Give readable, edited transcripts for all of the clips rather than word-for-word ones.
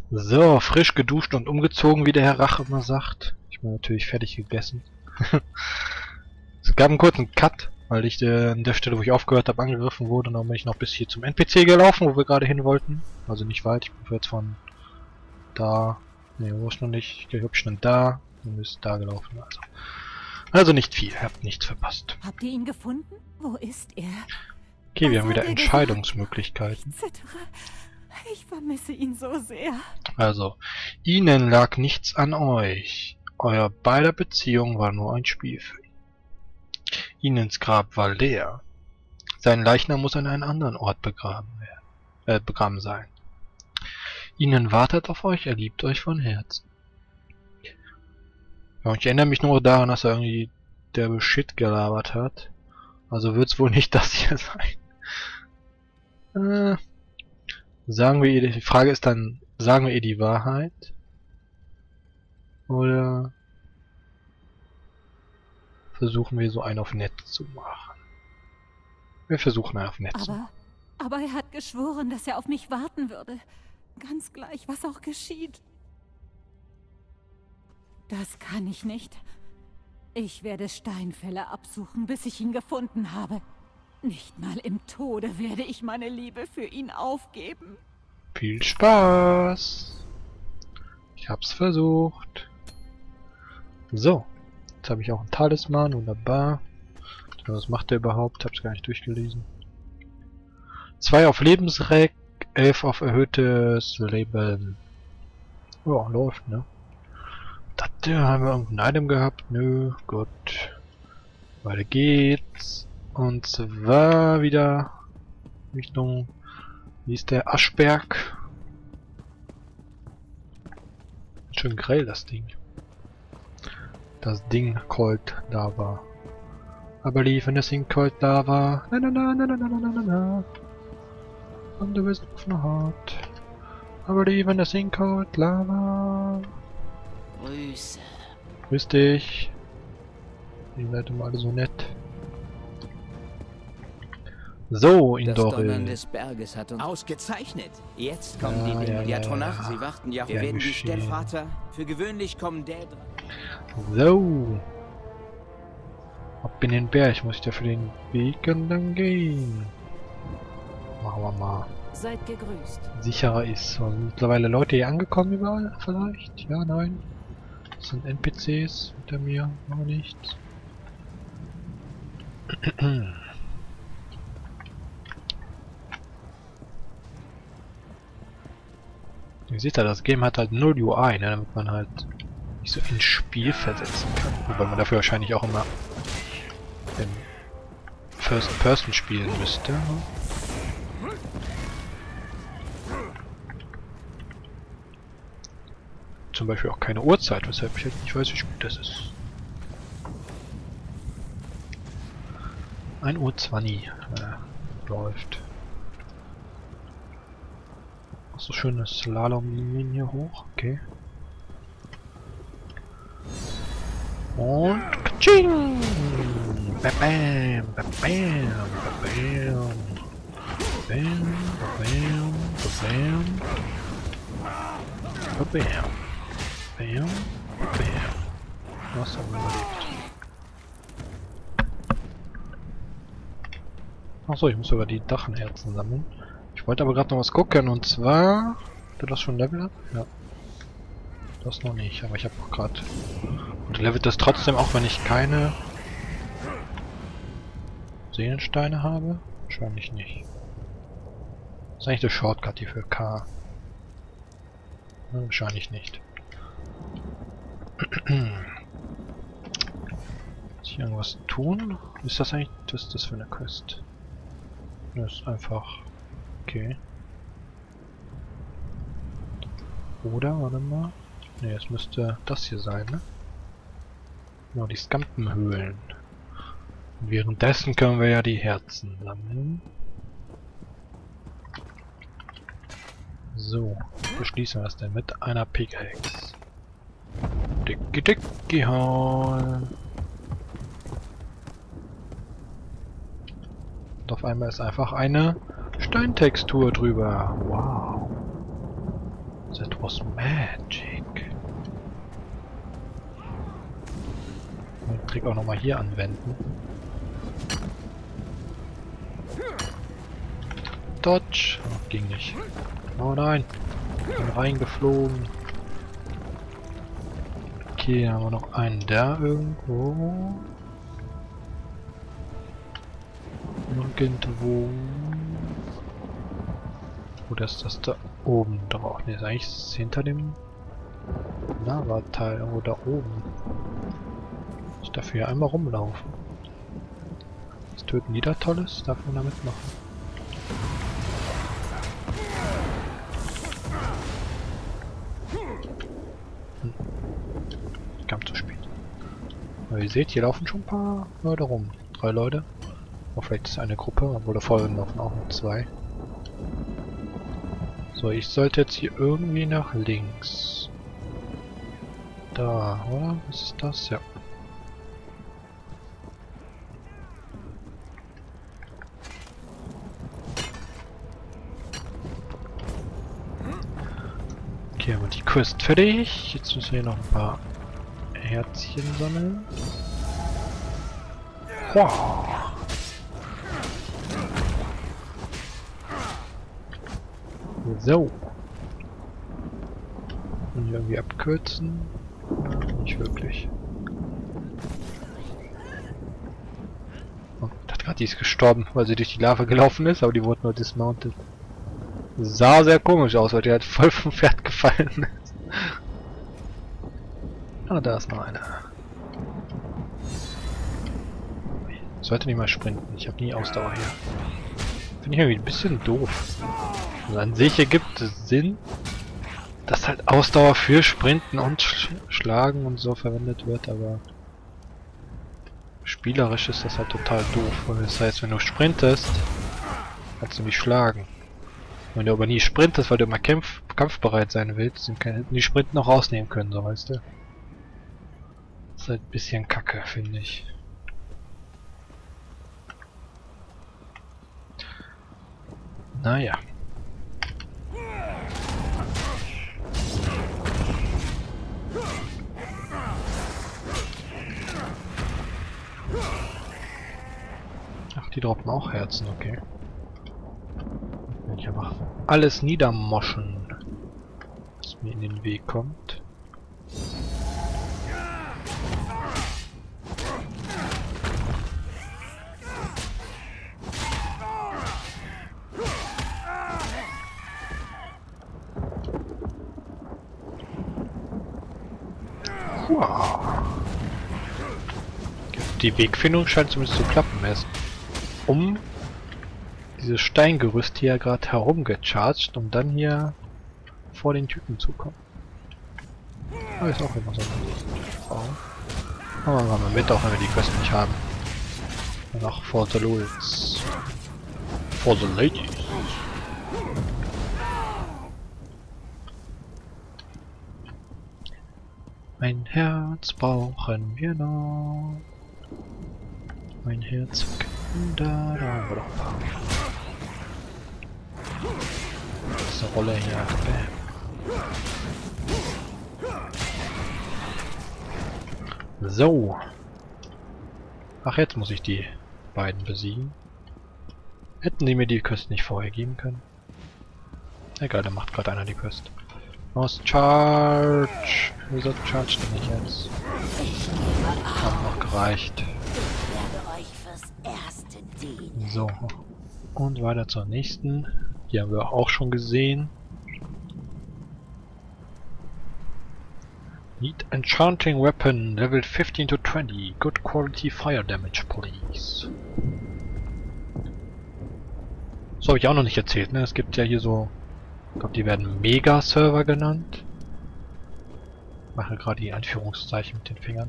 So, frisch geduscht und umgezogen, wie der Herr Rach immer sagt. Ich bin natürlich fertig gegessen. Es gab einen kurzen Cut, weil ich an der Stelle, wo ich aufgehört habe, angegriffen wurde. Und dann bin ich noch bis hier zum NPC gelaufen, wo wir gerade hin wollten. Also nicht weit, ich bin jetzt von da... Ne, wo ist noch nicht? Ich glaube, ich bin da und ist da gelaufen. Also nicht viel, ihr habt nichts verpasst. Habt ihr ihn gefunden? Wo ist er? Okay, wir Was haben hat wieder er Entscheidungsmöglichkeiten. Ich zittere. Ich vermisse ihn so sehr. Also, ihnen lag nichts an euch. Euer beider Beziehung war nur ein Spiel für ihn. Ihnes Grab war leer. Sein Leichnam muss an einem anderen Ort begraben sein. Ihnen wartet auf euch, er liebt euch von Herzen. Ja, ich erinnere mich nur daran, dass er irgendwie derbe Shit gelabert hat. Also wird's wohl nicht das hier sein. Sagen wir ihr, die Frage ist dann, sagen wir ihr die Wahrheit? Oder versuchen wir so einen auf nett zu machen? Wir versuchen einen auf nett zu machen. Aber er hat geschworen, dass er auf mich warten würde. Ganz gleich, was auch geschieht. Das kann ich nicht. Ich werde Steinfälle absuchen, bis ich ihn gefunden habe. Nicht mal im Tode werde ich meine Liebe für ihn aufgeben. Viel Spaß! Ich hab's versucht. So, jetzt habe ich auch einen Talisman, wunderbar. Was macht der überhaupt? Hab's gar nicht durchgelesen. 2 auf Lebensreck, 11 auf erhöhtes Leben. Ja, läuft, ne? Haben wir irgendein Item gehabt? Nö, gut. Weiter geht's. Und zwar wieder Richtung, wie ist der, Aschberg. Schön grell das Ding. Das Ding Cold Lava. Aber lief in das Ding Cold Lava. Na na na na na na na na na. Und du bist auf eine Haut. Aber lief in das Ding Cold Lava. Grüße. Grüß dich. Ihr seid immer alle so nett. So, Das Donnern Indoril. des Berges hat uns ausgezeichnet. Jetzt kommen die Mediatonachen. Sie warten ja. Wir werden die Stellvater. Für gewöhnlich kommen Dädra. So. Ab in den Berg. Muss ich da für den Weg dann gehen. Machen wir mal. Seid gegrüßt. Sicherer ist. Also mittlerweile Leute hier angekommen überall? Vielleicht? Ja, nein. Das sind NPCs hinter mir. Aber nichts. Ihr seht ja, das Game hat halt 0 UI, ne, damit man halt nicht so ins Spiel versetzen kann. Wobei man dafür wahrscheinlich auch immer im First Person spielen müsste. Zum Beispiel auch keine Uhrzeit, weshalb ich halt nicht weiß, wie spät das ist. 1:20 Uhr läuft. Ach so, schöne Slalomlinien hier hoch, okay. Und Kaching! Bam, bam, bam, bam, bam, bam, bam, bam, bam, bam, bam, bam. Was haben wir überlebt? Achso, ich muss sogar die Drachenherzen sammeln. Ich wollte aber gerade noch was gucken, und zwar... Du das schon Level ab? Ja. Das noch nicht, aber ich habe auch gerade... Und levelt das trotzdem, auch wenn ich keine Seelensteine habe? Wahrscheinlich nicht. Das ist eigentlich der Shortcut hier für K. Ja, wahrscheinlich nicht. Muss ich irgendwas tun? Ist das eigentlich... Was ist das für eine Quest? Das ist einfach... Okay. Oder, warte mal. Ne, es müsste das hier sein, ne? Genau, die Skampenhöhlen. Währenddessen können wir ja die Herzen sammeln. So, beschließen wir das denn mit einer Pickaxe. Dicki dicki hauen. Und auf einmal ist einfach eine Steintextur drüber. Wow. That was magic. Den Trick auch nochmal hier anwenden. Dodge! Oh, ging nicht. Oh nein! Bin reingeflogen. Okay, haben wir noch einen da irgendwo. Irgendwo. Oder ist das da oben drauf? Ne, ist eigentlich hinter dem Lava-Teil irgendwo da oben. Ich darf hier einmal rumlaufen. Was töten die da Tolles? Darf man damit machen? Kam zu spät. Aber ihr seht, hier laufen schon ein paar Leute rum. 3 Leute. Oder vielleicht ist es eine Gruppe, obwohl da vorne laufen auch noch 2. So, ich sollte jetzt hier irgendwie nach links. Da, oder? Was ist das? Ja. Okay, haben wir die Quest fertig. Jetzt müssen wir hier noch ein paar Herzchen sammeln. Wow. So. Und hier irgendwie abkürzen? Nicht wirklich. Oh, ich dachte gerade, die ist gestorben, weil sie durch die Lava gelaufen ist, aber die wurde nur dismounted. Sah sehr komisch aus, weil die halt voll vom Pferd gefallen ist. Ah, da ist noch einer. Ich sollte nicht mal sprinten, ich habe nie Ausdauer hier. Finde ich irgendwie ein bisschen doof. Also an sich ergibt es Sinn, dass halt Ausdauer für Sprinten und Schlagen und so verwendet wird, aber spielerisch ist das halt total doof, weil das heißt, wenn du sprintest, kannst du nicht schlagen. Wenn du aber nie sprintest, weil du immer kampfbereit sein willst, dann kannst du die Sprinten noch rausnehmen können, so weißt du. Das ist halt ein bisschen kacke, finde ich. Naja. Ach, die droppen auch Herzen, okay. Wenn ich einfach alles niedermoschen, was mir in den Weg kommt. Wow. Die Wegfindung scheint zumindest zu klappen. Er ist um dieses Steingerüst hier gerade herumgecharged, um dann hier vor den Typen zu kommen. Ah, ist auch immer so eine Frau. Aber machen wir mit, auch wenn wir die Quest nicht haben. Noch for the ladies. For the ladies. Ein Herz brauchen wir noch. Ein Herz für Kinder. Da haben wir doch ein paar. Diese Rolle hier. Bam. So. Ach, jetzt muss ich die beiden besiegen. Hätten die mir die Quest nicht vorher geben können? Egal, da macht gerade einer die Quest. Aus Charge! Wieso charge denn nicht jetzt? Hat noch gereicht. So. Und weiter zur nächsten. Die haben wir auch schon gesehen. Need enchanting weapon, level 15 to 20. Good quality fire damage, please. So habe ich auch noch nicht erzählt, ne? Es gibt ja hier so... Ich glaube, die werden Mega-Server genannt. Ich mache gerade die Anführungszeichen mit den Fingern.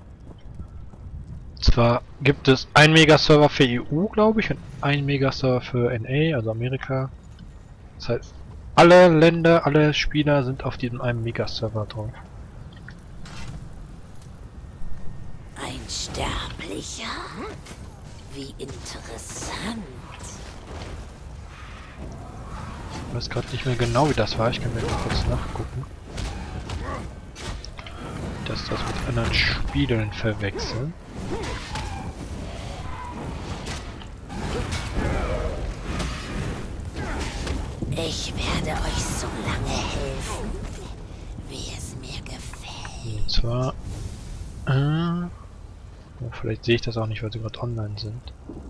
Zwar gibt es einen Mega-Server für EU, glaube ich, und einen Mega-Server für NA, also Amerika. Das heißt, alle Länder, alle Spieler sind auf diesem einen Mega-Server drauf. Ein Sterblicher? Wie interessant. Ich weiß gerade nicht mehr genau, wie das war. Ich kann mir mal kurz nachgucken. Dass das mit anderen Spielen verwechseln. Ich werde euch so lange helfen, wie es mir gefällt. Und zwar... ja, vielleicht sehe ich das auch nicht, weil sie gerade online sind.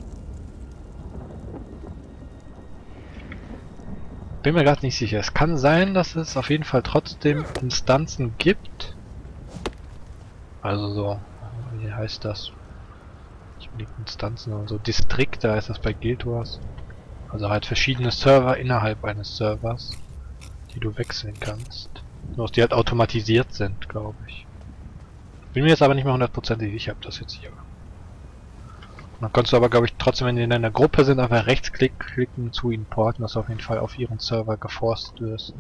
Bin mir gerade nicht sicher. Es kann sein, dass es auf jeden Fall trotzdem Instanzen gibt. Also so, wie heißt das? Nicht unbedingt Instanzen, sondern so Distrikte heißt das bei Guild Wars. Also halt verschiedene Server innerhalb eines Servers, die du wechseln kannst. Nur dass die halt automatisiert sind, glaube ich. Bin mir jetzt aber nicht mehr 100% sicher, ob das jetzt hier war. Und dann kannst du aber, glaube ich, trotzdem, wenn die in einer Gruppe sind, einfach rechtsklicken zu importen, dass du auf jeden Fall auf ihren Server geforst wirst.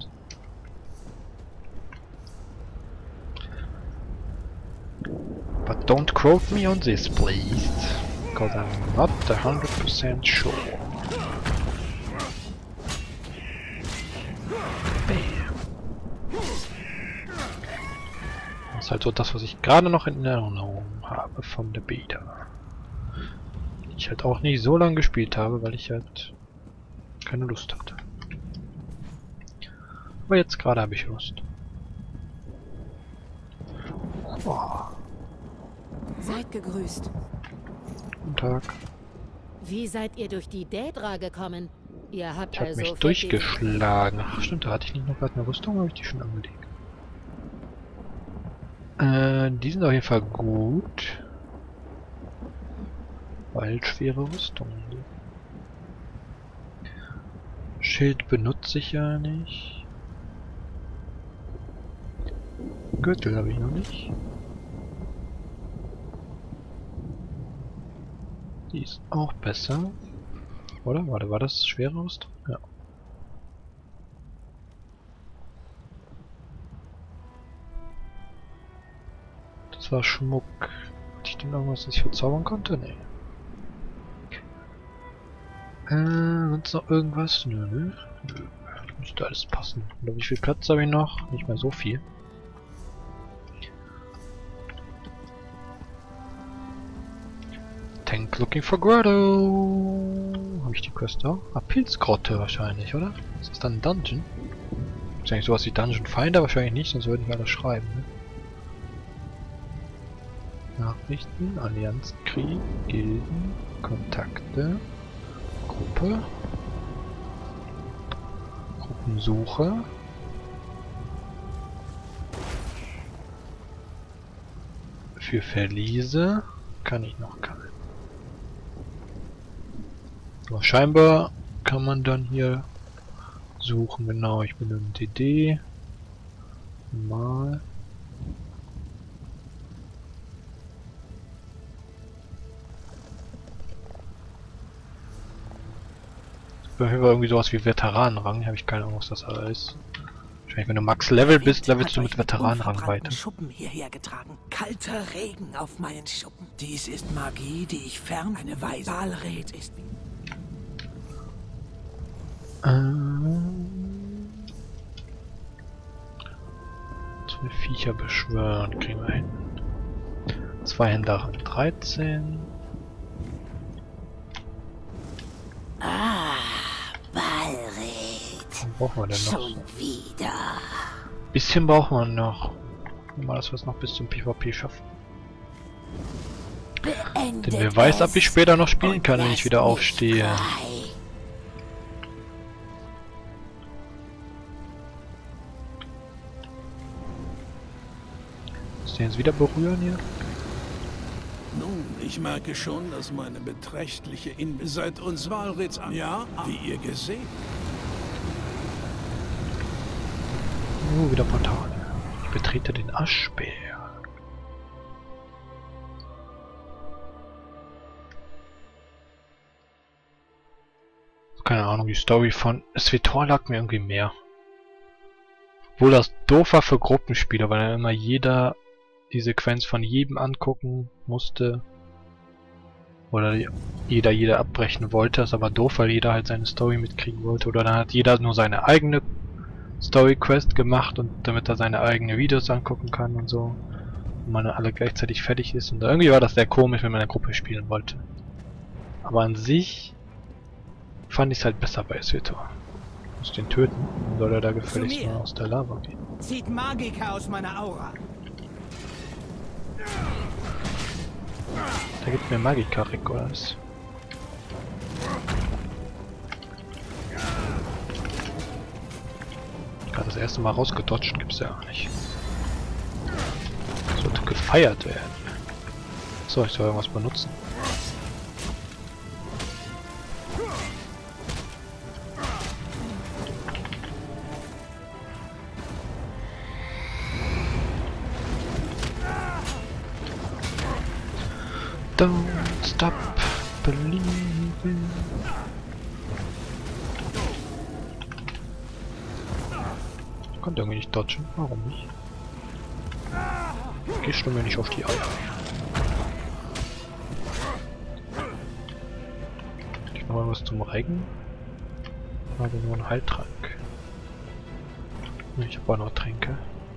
But don't quote me on this, please. Because I'm not 100% sure. Das ist halt so das, was ich gerade noch in Erinnerung habe von der Beta. Die ich halt auch nicht so lange gespielt habe, weil ich halt keine Lust hatte. Aber jetzt gerade habe ich Lust. Oh. Seid gegrüßt. Guten Tag. Wie seid ihr durch die Daedra gekommen? Ihr habt Ich habe also mich durchgeschlagen. Ach stimmt, da hatte ich nicht noch gerade eine Rüstung, habe ich die schon angelegt. Die sind auf jeden Fall gut. Weil schwere Rüstungen. Schild benutze ich ja nicht. Gürtel habe ich noch nicht. Die ist auch besser. Oder? Warte, war das schwere Rüstung? Ja. Das war Schmuck. Hatte ich denn irgendwas, das ich verzaubern konnte? Nee. Sonst noch irgendwas? Nö, nö. Nö. Müsste alles passen. Oder wie viel Platz habe ich noch? Nicht mehr so viel. Tank looking for Grotto. Habe ich die Quest auch? Ah, Pilzgrotte wahrscheinlich, oder? Ist das dann ein Dungeon? Wahrscheinlich sowas wie Dungeon Finder? Wahrscheinlich nicht, sonst würden wir alles schreiben, ne? Nachrichten, Allianzenkrieg, Gilden, Kontakte, Gruppe, Gruppensuche, für Verliese kann ich noch keinen. Aber scheinbar kann man dann hier suchen, genau, ich bin im DD, mal. Irgendwie sowas wie Veteranenrang, habe ich keine Ahnung, was das ist. Wahrscheinlich, wenn du Max Level bist, levelst du mit Veteranenrang weiter. Schuppen hierher getragen. Kalter Regen auf meinen Schuppen. Dies ist Magie, die ich fern eine Weise Walred ist. Zwei Viecher beschwören, kriegen wir hin. Zwei Händler 13. Was brauchen wir denn noch? Schon wieder. Bisschen brauchen wir noch. Mal, dass wir es noch bis zum PvP schaffen. Denn wer weiß, ob ich später noch spielen kann, wenn ich wieder aufstehe. Muss den jetzt wieder berühren hier? Nun, ich merke schon, dass meine beträchtliche seit uns Walreds an. Ja, wie ihr gesehen. Wieder Portale. Ich betrete den Aschberg. Keine Ahnung, die Story von SWTOR lag mir irgendwie mehr. Obwohl das doof war für Gruppenspieler, weil dann immer jeder die Sequenz von jedem angucken musste. Oder jeder abbrechen wollte, ist aber doof, weil jeder halt seine Story mitkriegen wollte. Oder dann hat jeder nur seine eigene Story-Quest gemacht und damit er seine eigenen Videos angucken kann und so. Und man alle gleichzeitig fertig ist. Und irgendwie war das sehr komisch, wenn man in der Gruppe spielen wollte. Aber an sich fand ich es halt besser bei SWTOR. Ich muss den töten, dann soll er da gefälligst mal aus der Lava gehen. Zieht Magika aus meiner Aura. Da gibt mir Magika-Rick oder was? Gerade das erste Mal rausgedodged gibt's ja auch nicht. Sollte gefeiert werden. So, ich soll irgendwas benutzen. Don't stop believing. Ich konnte irgendwie nicht dodgen. Warum nicht? Gehst du mir nicht auf die Eier? Ich noch mal was zum Reigen? Ich habe nur einen Heiltrank. Ich habe auch noch Tränke.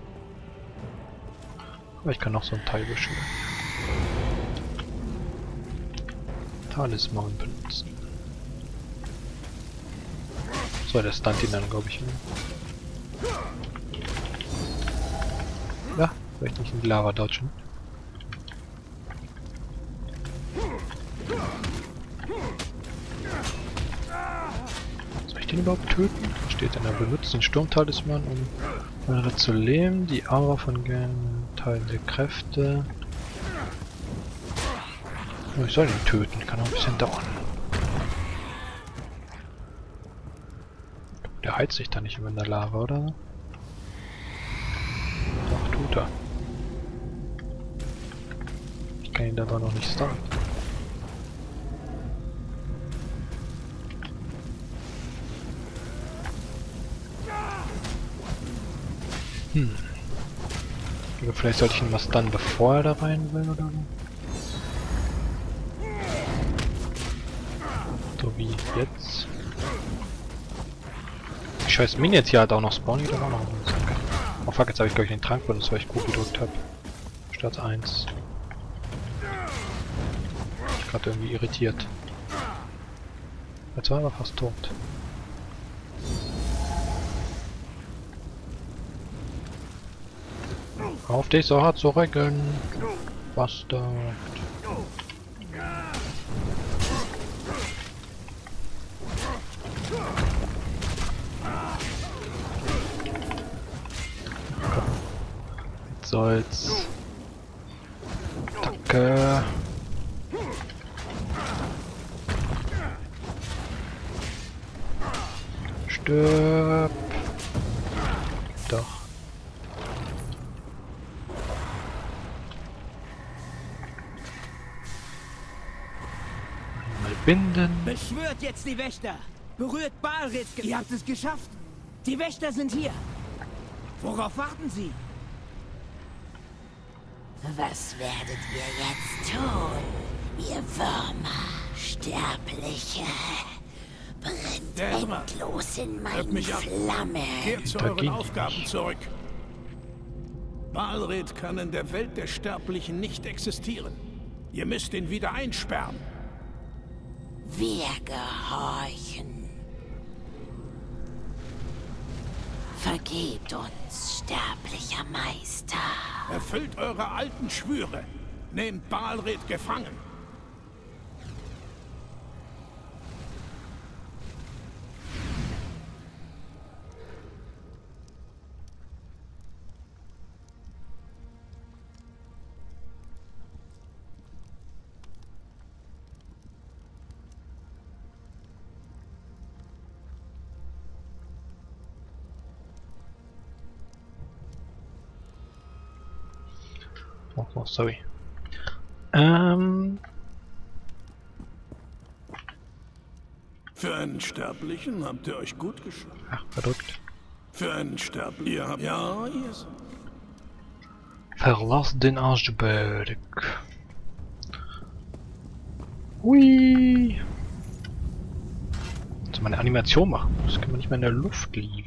Aber ich kann noch so ein Teil beschwören. Talisman benutzen. So, der stunt ihn dann, glaube ich. Ja, vielleicht nicht in die Lava dodgen. Soll ich den überhaupt töten? Steht dann, er benutzt den Sturmtalisman, um andere zu lähmen. Die Aura von Teilen der Kräfte. Oh, ich soll ihn töten, kann auch ein bisschen dauern. Der heizt sich da nicht immer in der Lava, oder? Doch, tut er. Ich kann ihn aber noch nicht stunnen. Oder vielleicht sollte ich ihn mal stunnen, bevor er da rein will, oder so? So wie jetzt. Die scheiß Minions hier hat auch noch spawnen, die da auch noch. Oh fuck, jetzt habe ich glaube ich den Trank benutzt, weil ich gut gedrückt habe. Statt 1. Ich gerade irgendwie irritiert. Jetzt war er aber fast tot. Auf dich so hart zu regeln. Bastard. Jetzt soll's. Danke. Stirb. Doch. Mal binden. Beschwört jetzt die Wächter! Berührt Balrits! Ihr habt es geschafft! Die Wächter sind hier! Worauf warten Sie? Was werdet ihr jetzt tun, ihr Würmer, Sterbliche? Brennt endlos in meinen Flammen. Kehrt zu euren Aufgaben zurück. Balred kann in der Welt der Sterblichen nicht existieren. Ihr müsst ihn wieder einsperren. Wir gehorchen. Vergebt uns, sterblicher Meister. Erfüllt eure alten Schwüre. Nehmt Balred gefangen. Oh, sorry. Für einen Sterblichen habt ihr euch gut geschlagen. Ach, verdrückt. Für einen Sterblichen. Ihr habt... Ja, ihr seid... Verlass den Aschberg. Hui! Jetzt meine Animation machen muss, kann man nicht mehr in der Luft liegen.